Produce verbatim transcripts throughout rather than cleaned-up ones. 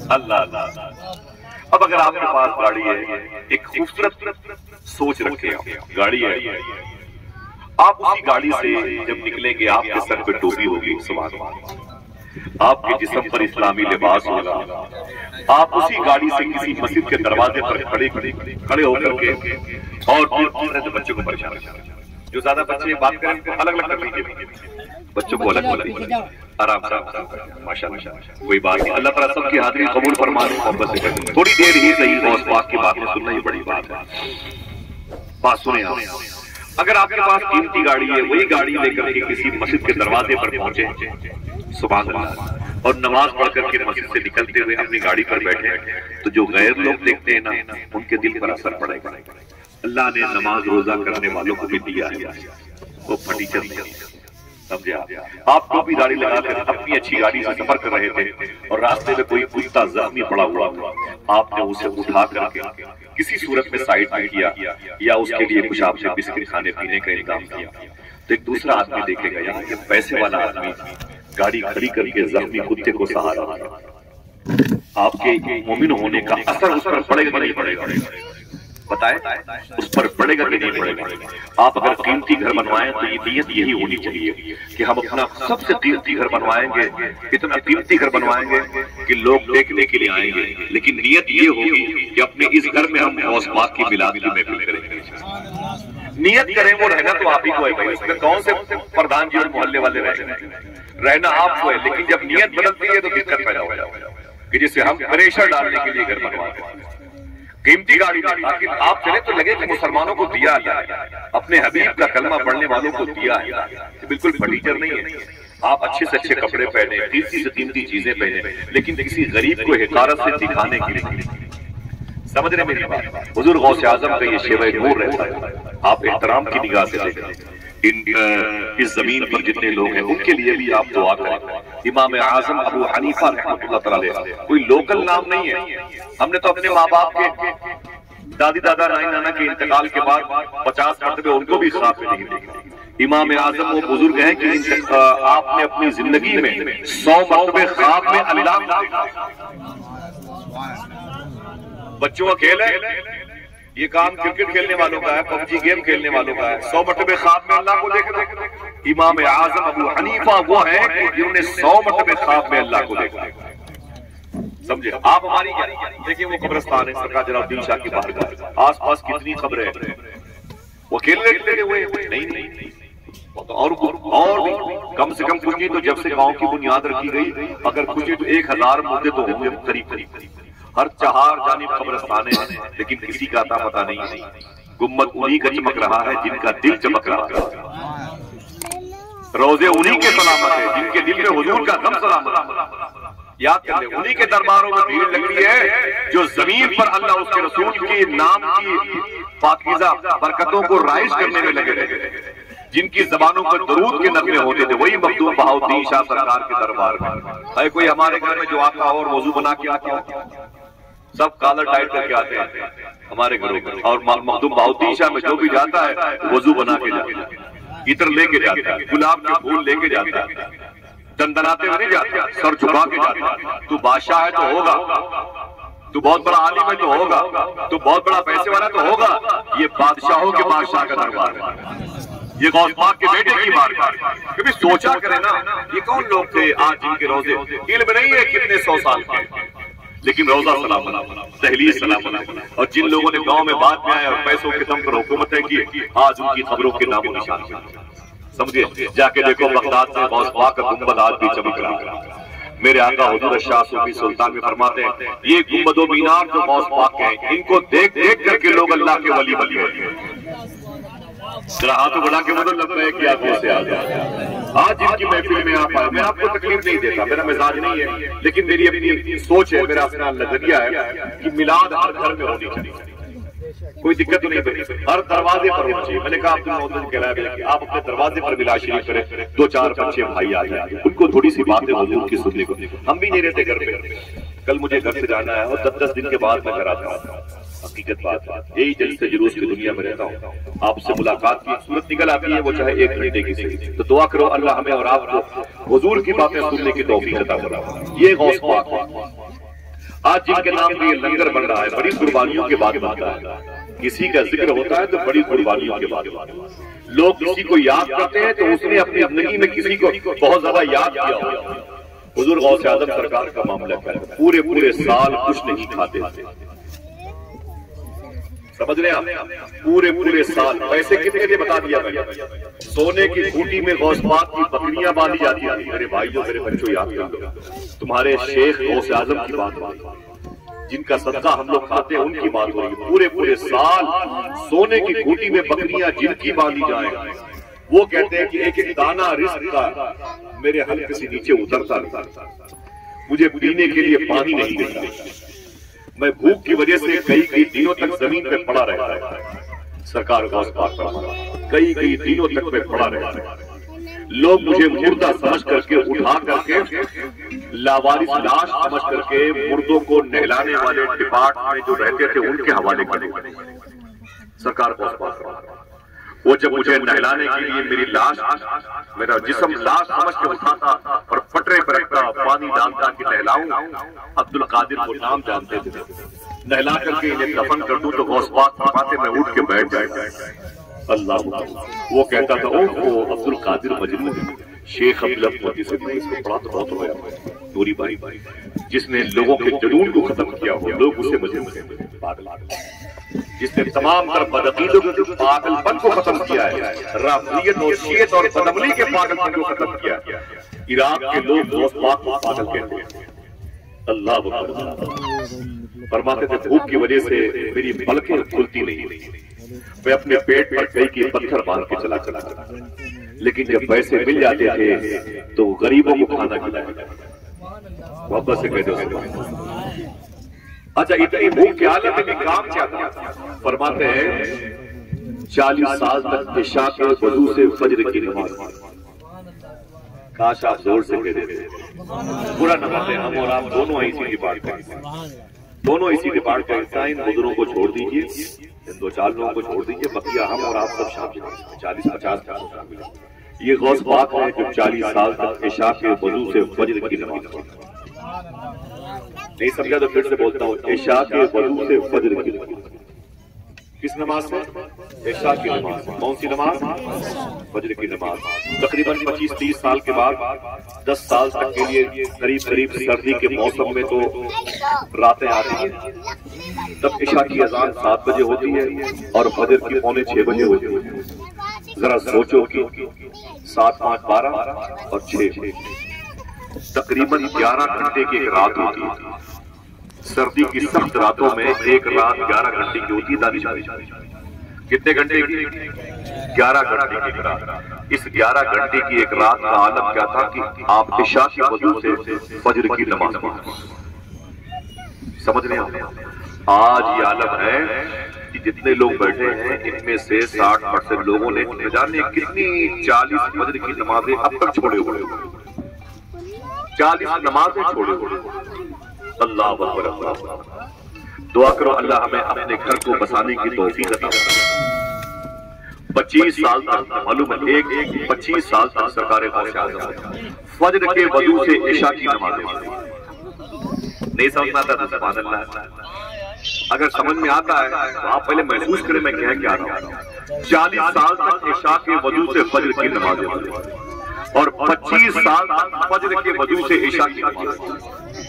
अल्लाह अल्लाह। अब अगर आपके पास गाड़ी है, एक खूबसूरत सोच रखे, गाड़ी है, आप उसी गाड़ी से जब निकलेंगे आपके सर पे टोपी होगी, सुभान अल्लाह, आपके जिस्म पर इस्लामी लिबास होगा, आप उसी गाड़ी से किसी मस्जिद के दरवाजे पर खड़े खड़े होकर के और फिर बच्चों को परेशान, जो ज्यादा बच्चे बात करें तो अलग अलग कर लीजिए, बच्चों को अलग बोलिए, आराम से, माशाअल्लाह, कोई बात नहीं। अल्लाह ताला सबकी हाजिरी कबूल फरमा दे, मोहब्बत से थोड़ी देर ही सही गौस पाक की बात सुनना ही बड़ी बात है। बात सुने आप, अगर आपके पास कीमती गाड़ी है, वही गाड़ी लेकर के किसी मस्जिद के दरवाजे पर पहुंचे, सुभान अल्लाह, और नमाज पढ़कर के मस्जिद से निकलते हुए अपनी गाड़ी पर बैठे, तो जो गैर लोग देखते हैं ना, उनके दिल पर असर पड़ेगा। अल्लाह ने नमाज रोजा करने वालों को भी दिया है, वो फर्नीचर नहीं, समझे आप? आप टोपी दाढ़ी लगाकर अपनी अच्छी गाड़ी से सफर कर रहे थे और रास्ते में कोई कुत्ता जख्मी पड़ा हुआ था, आपने उसे उठा करके किसी सूरत में साइड में किया या उसके लिए कुछ आपसे बिस्किट खाने पीने का इंतजाम किया, तो एक दूसरा आदमी देखेगा यहाँ के पैसे वाला आदमी गाड़ी खड़ी करके जख्मी कुत्ते को सहारा दिया। आपके मोमिन होने का असर उस पर पड़ेगा नहीं पड़ेगा? बताए, उस पर पड़ेगा कि नहीं पड़ेगा? आप अगर कीमती घर बनवाएं तो ये नीयत यही होनी चाहिए कि हम अपना सबसे कीमती घर बनवाएंगे, इतना कीमती घर बनवाएंगे कि लोग देखने के लिए आएंगे, लेकिन नीयत ये होगी कि अपने इस घर में हम गौस पाक की मिलाद की महफिल करेंगे। नियत करें, वो रहना तो आप ही को है भाई, इसमें कौन से प्रधान जी और मोहल्ले वाले रहना रहना आपको है, लेकिन जब नियत बदलती है तो दिक्कत पैदा हो जाती है कि जिससे हम प्रेशर डालने के लिए घर बनवाते हैं। कीमती गाड़ी ताकि आप चले तो लगे कि मुसलमानों को दिया है, अपने हबीब का कलमा पढ़ने वालों को दिया है, बिल्कुल फर्नीचर नहीं है। आप अच्छे से अच्छे कपड़े पहने, कीमती से कीमती चीजें पहने, लेकिन किसी गरीब को हिकारत से दिखाने के लिए, समझ रहे मेरी बात? हुजूर गौसे आजम का ये शेवा नूर रहता है, आप एहतराम की निगाह से देखें। इन इस जमीन पर जितने लोग हैं उनके लिए भी आप दुआ करें। इमाम आजम अबू हनीफा रहमतुल्लाह तआला अलैह कोई लोकल नाम नहीं है, हमने तो अपने माँ बाप के, दादी दादा नानी नाना के इंतकाल के बाद पचास मरतबे उनको भी ख्वाब में नहीं देखा। इमाम आजम वो बुजुर्ग हैं कि आपने अपनी जिंदगी में सौ मरतबे ख्वाब में अल्लाह को देखा। बच्चों का खेल है ये, काम क्रिकेट खेलने वालों का है, पबजी गेम खेलने वालों का है, सौ मरतबे ख्वाब में अल्लाह को देखना। इमाम आजम अबू हनीफा वो है कि जिन्होंने सौ मरतबे ख्वाब में अल्लाह को देखा। समझे आप? हमारी क्या देखिए, वो कब्रिस्तान है सरकार जलालुद्दीन शाह की बारगाह, आस पास कितनी खबरें हैं, वो खेलने लगे हुए नहीं नहीं और और भी कम से कम कुछ नहीं तो जब से गांव की बुनियाद रखी गई, अगर कुछ तो एक हजार मुद्दे तो होंगे करीब करीब, हर चार जानिब कब्रिस्तान है, लेकिन किसी का अता पता नहीं है। गुम्मत उन्हीं का चमक रहा है जिनका दिल चमक रहा है, रोजे उन्हीं के सलामत है जिनके दिल में हुजूर का गम सलामत है। याद कर ले, उन्हीं के दरबारों में भीड़ लग रही है जो जमीन पर अल्लाह उसके रसूल के नाम की पाकीज़ा बरकतों को राइज करने में लगे रहे, जिनकी जबानों पर दरूद के नगमे होते थे, वही मखदूम बहाउद्दीन शाह सरकार के दरबार में है। कोई हमारे घर में जो आता और वजू बना के आता, सब कॉलर टाइट करके आते हैं हमारे घरों में, और मखदूम बहाउद्दीन शाह में जो भी जाता है वजू बना के जाता है, इतर लेके जाता है, गुलाब के फूल लेके जाता है, दंदनाते हुए नहीं जाता, सर झुका के जाता है। तू बादशाह है तो होगा, तू बहुत बड़ा आलिम है तो होगा, तू बहुत बड़ा पैसे वाला तो होगा। ये बादशाहों के बादशाह का दरबार है, ये गौस पाक के बेटे की बात। कभी सोचा करे ना, ये कौन लोग थे आज जिनके रोजे इल्म नहीं है कितने सौ साल के, लेकिन रोजा सलामत, तहलील सलामत, और जिन लोगों ने गांव में बाद में आए और पैसों के दम पर हुकूमत है की, आज उनकी खबरों के नामो निशान, समझिए। जाके देखो बगदाद में गौस पाक का गुंबद आज भी चमक रहा है। मेरे आका हुजूर शाह सूफी सुल्तान में फरमाते हैं, ये गुंबदो मीनार जो गौस पाक के हैं, इनको देख देख करके लोग अल्लाह के वली वली होते। जरा हाथ बढ़ा के मतलब लगता है कि आप से आ जाए। आज जिनकी महफिल में आप आए, मैं आपको तकलीफ नहीं देता, मेरा मिजाज नहीं है, लेकिन मेरी अपनी सोच है, मेरा अपना नजरिया है कि मिलाद हर घर में होनी चाहिए, कोई दिक्कत नहीं बनी, हर दरवाजे पर होना चाहिए। मैंने कहा आपको कहना कि आप अपने दरवाजे पर मिलाद शरीफ करें, दो चार बच्चे भाई आ जाए, उनको थोड़ी सी बातें हुजूर की सुनने को। हम भी नहीं रहते घर पे, कल मुझे घर से जाना है और दस दस दिन के बाद मैं घर आता हूँ। हकीकत बात है, यही जलसे जुलूस की दुनिया में रहता हूँ, आपसे मुलाकात की सूरत निकल आती है, वो चाहे एक घंटे की सही। तो दुआ करो अल्लाह हमें और आपको हुजूर की बातें सुनने की तौफीक अता फरमाए। ये गौस पाक आज जिनके नाम पे ये लंगर बन रहा है बड़ी कुर्बानियों के बाद बनता है। किसी का जिक्र होता है तो बड़ी कुर्बानियों के बाद लोग किसी को याद करते हैं तो उसने अपनी जिंदगी में किसी को बहुत ज्यादा याद किया होगा। हुजूर गौसे आजम सरकार का मामला क्या है, पूरे पूरे साल कुछ नहीं खाते थे, समझ रहे आप, पूरे पूरे साल। पैसे कितने थे बता दिया मैंने। सोने की खूंटी में गौस पाक की बकरियां बांधी जाती थी। मेरे भाइयों मेरे बच्चों याद कर लो, तुम्हारे शेख गौसे आजम की बात हो रही, जिनका सदका हम लोग खाते हैं उनकी बात हो रही है। पूरे पूरे साल सोने की खूंटी में बकरियां जिनकी बांधी जाए, वो कहते हैं कि एक एक दाना रिस्क का मेरे हल्के से नीचे उतरता था, मुझे पीने के लिए पानी नहीं मिलता, मैं भूख की वजह से कई कई दिनों तक जमीन पे पड़ा रहता है। सरकार गौस पाक पर कई कई दिनों तक मैं पड़ा रहता है। लोग मुझे मुर्दा समझ करके उठा करके लावारिस लाश समझ करके मुर्दों को नहलाने वाले डिपार्टमेंट में जो रहते थे उनके हवाले कर सरकार गौस पाक पर। वो जब मुझे नहलाने के लिए मेरी लाश, मेरा जिस्म लाश समझ के उठाता और पटरे पर रखता, पानी डालता कि नहलाऊं, अब्दुल कादिर को नाम जानते थे, नहला करके इन्हें दफन कर दूं तो गौस पाक फरमाते मैं उठ के बैठ जाएगा। अल्लाह, वो कहता था ओ वो अब्दुल कादिर मजनू शेख अब्दुल मोदी से इसको पढ़ा तो बहुत रोया नूरी भाई भाई, जिसने लोगों के जुनून को खत्म किया हो, लोग उसे मजनू कहते, पागल, जिसने तमाम तरह बदअकीदों के पागलपन को खत्म किया है, राफियत और शियत और बदअमली के पागलपन को खत्म किया। इराक के लोग गौस पाक को पागल कहते हैं। अल्लाह अकबर। फरमाते थे भूख की वजह से मेरी पलकें खुलती नहीं, मैं अपने पेट पर कई के पत्थर बांध के चला चला चला, लेकिन जब पैसे मिल जाते थे तो गरीबों को खाना खिलाया। वापस से कह दो अच्छा, इतनी भूख के हालत में काम क्या था? फरमाते हैं चालीस साल तक इशा के वजू से फजर की नमाज, काश आप जोर से कह देते, पूरा नमाज है। हम और आप दोनों इसी डिपार्ट का हिस्सा, दोनों इसी डिपार्ट का हिस्सा। इन बुजुर्गों को छोड़ दीजिए, इन दो चार लोगों को छोड़ दीजिए, बकिया हम और आप सब शामिल हैं। चालीस पचास का शामिल। ये गौस पाक है जो चालीस साल तक इशा के वजू से फजर की नमाज, नहीं समझा तो फिर से बोलता हूँ, इशा के वजू से फजर की नमाज। किस नमाज से? इशा की नमाज। कौन सी नमाज? फजर की नमाज। तकरीबन पच्चीस तीस साल के बाद दस साल तक के लिए करीब करीब सर्दी के मौसम में तो रातें आती हैं, तब इशा की अजान सात बजे होती है और फजर की पौने छह बजे होती है। जरा सोचो कि सात पांच बारह और छह, तकरीबन ग्यारह घंटे की एक रात होती है। सर्दी की सख्त रातों में एक रात ग्यारह घंटे की होती है। दानिश कितने घंटे की? ग्यारह घंटे की एक रात। इस ग्यारह घंटे की एक रात का आलम क्या था कि आप इशा की वजह से फजर की नमाज पढ़ो। समझ रहे हैं? आज ये आलम है कि जितने लोग बैठे हैं इनमें से साठ परसेंट लोगों ने न जाने कितनी चालीस फजर की नमाजें अब तक छोड़े हुए, चालीस नमाजें छोड़े हुए। अल्लाह अकबर अल्लाह। दुआ करो अल्लाह हमें अपने घर को बसाने की तौफीक अता फरमाए। पच्चीस साल तक मालूम है, एक एक पच्चीस साल तक सरकार गौसे आजम फजर के वजू से इशा की नमाज नहीं समझ आता था। सुभान अल्लाह। अगर समझ में आता है तो आप पहले महसूस करें मैं कह क्या रहा हूं। चालीस साल तक इशा के वजू से फजर की नमाज और पच्चीस साल तक फजर के वजू से इशा की नमाज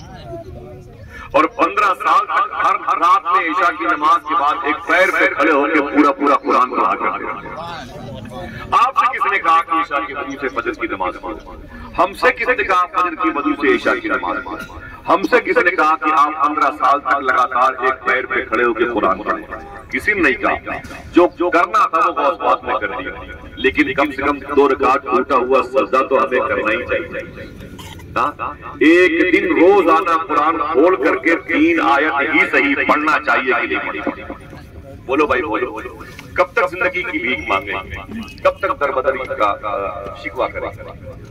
और पंद्रह साल तक हर रात में इशा की नमाज के बाद एक पैर पे खड़े होकर पूरा पूरा कुरान पढ़ा करते हैं। आपसे किसने कहा कि इशा की वजू से फजर की नमाज पढ़ो? हमसे किसने कहा फजर की वजू से इशा की नमाज पढ़ो? हमसे किसने कहा कि आप पंद्रह साल तक लगातार एक पैर पे खड़े होकर कुरान पढ़ें? किसी ने नहीं कहा। जो जो करना था वो गौस पाक ने कर दिया, लेकिन कम से कम दो रकात टूटा हुआ सजदा तो हमें करना ही चाहिए। एक दिन रोजाना कुरान खोल करके तीन आयत ही सही पढ़ना चाहिए कि नहीं पढ़ना? बोलो भाई बोलो। कब तक जिंदगी की भीख मांगेंगे? कब तक दरबदरी का शिकवा करेंगे?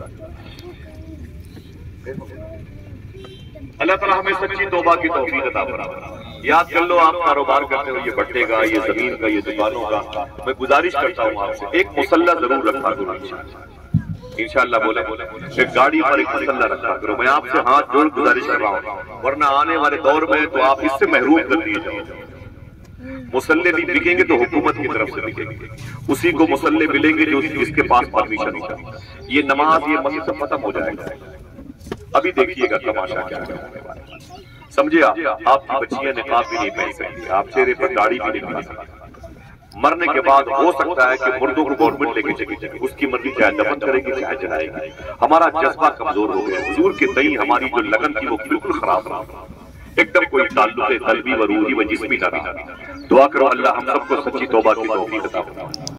अल्लाह ताला हमें सच्ची तौबा की तौफीक अता फरमाए। याद कर लो, आप कारोबार करते हो, ये भट्टे का, ये जमीन का, ये दुकानों का, मैं गुजारिश करता हूँ आपसे एक मुसल्ला जरूर रखा करो। इंशाअल्लाह बोले कि गाड़ी पर एक मसल्ला रखा करो। मैं आपसे हाथ जोड़ गुजारिश कर रहा हूँ, वरना आने वाले दौर में तो आप इससे महरूम कर दिए जाओ। मुसल्ले भी बिकेंगे तो हुकूमत की तरफ से बिकेंगे, उसी को मुसल्ले मिलेंगे जो जिसके पास परमिशन होगा। ये नमाज ये मस्जिद सब खत्म हो जाएगा। अभी देखिएगा तमाशा क्या होने वाला है। समझे आप, आपकी बच्चियां निकाब भी नहीं पहन सकती, आप चेहरे पर दाढ़ी भी नहीं बना सकते। मरने के बाद हो सकता है कि मुर्दों को गवर्नमेंट लेके चली जाए, उसकी मर्जी चाहे दफन करेगी चाहे जलाएगी। हमारा जज्बा कमजोर हो गया, हुजूर के तई हमारी जो लगन थी वो बिल्कुल खराब रहा, एकदम कोई ताल्लुक कल्बी व रूही व जिस्मी ना रहा। दुआ करो अल्लाह हम सबको सच्ची तौबा की तौफीक अता फरमाए।